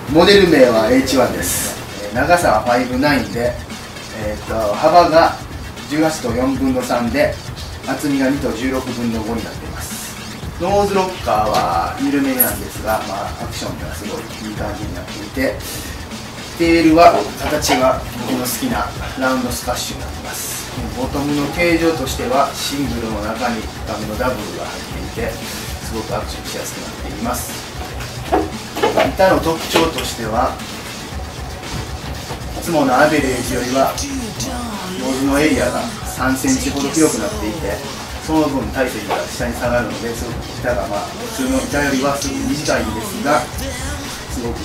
モデル名は H1 です。長さは59で、幅が18と4分の3で、厚みが2と16分の5になっています。ノーズロッカーは緩めなんですが、アクションがすごいいい感じになっていて、テールは形が僕の好きなラウンドスカッシュになっています。ボトムの形状としてはシングルの中に深めのダブルが入っていて、すごくアクションしやすくなっています。板の特徴としては、いつものアベレージよりはノーズのエリアが3センチほど広くなっていて、その分体積が下に下がるので、すごく板が普通の板よりはすごく短いんですが、すごく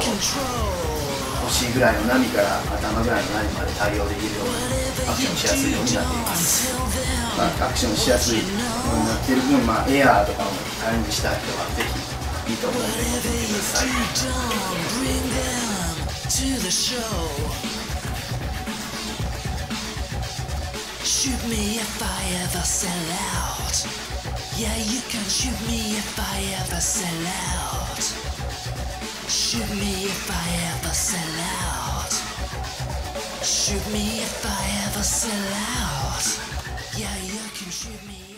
腰ぐらいの波から頭ぐらいの波まで対応できるようにアクションしやすいようになっています。アクションしやすいようになっている分、エアーとかもチャレンジしたい人はぜひいいと思うので持ってみてください。Shoot me if I ever sell out. Yeah, you can shoot me if I ever sell out. Shoot me if I ever sell out. Shoot me if I ever sell out. Yeah, you can shoot me.